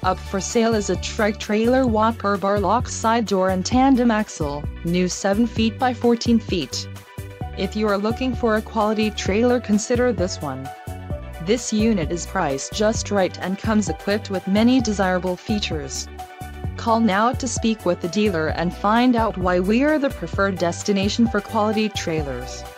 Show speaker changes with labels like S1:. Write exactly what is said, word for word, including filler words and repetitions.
S1: Up for sale is a Trike trailer whopper bar lock side door and tandem axle, new seven feet by fourteen feet. If you are looking for a quality trailer, consider this one. This unit is priced just right and comes equipped with many desirable features. Call now to speak with the dealer and find out why we are the preferred destination for quality trailers.